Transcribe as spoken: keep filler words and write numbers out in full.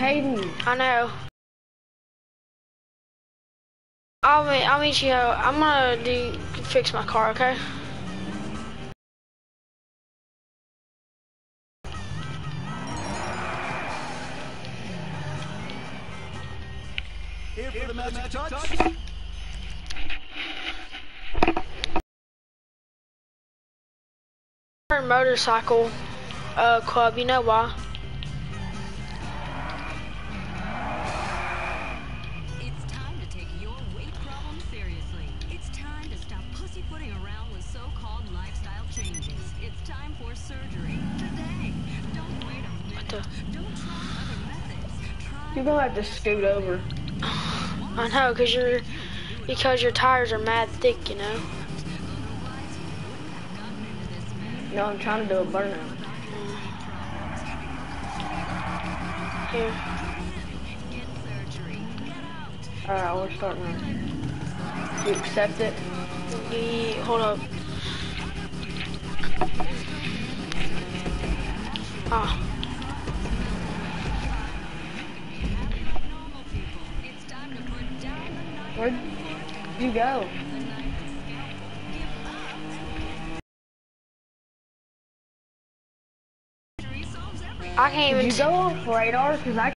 Caden. I know. I'll meet, I'll meet you. I'm gonna do fix my car, okay? Here for the magic touch. Motorcycle uh, club, you know why? It's time to take your weight problem seriously. It's time to stop pussyfooting around with so-called lifestyle changes. It's time for surgery today. Don't wait a minute. Don't try other methods. Try You're gonna have to scoot over. I know, cause you're because your tires are mad thick, you know. No, I'm trying to do a burnout. Here. Alright, we're starting now. You accept it? Yeah, hold up. Ah. Where'd you go? I can't Did even. you go off radar? Cause I